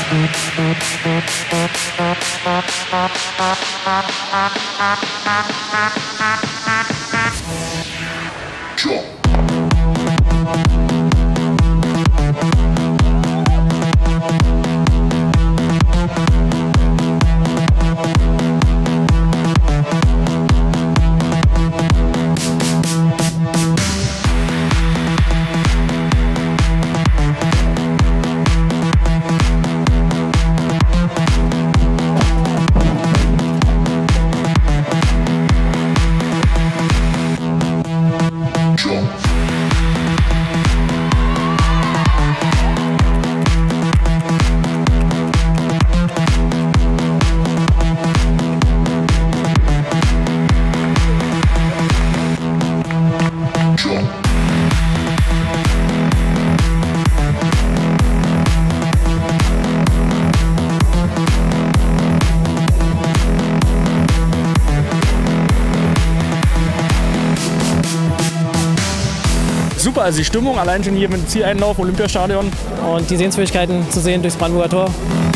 Super, also die Stimmung allein schon hier mit dem Zieleinlauf, Olympiastadion. Und die Sehenswürdigkeiten zu sehen durchs Brandenburger Tor.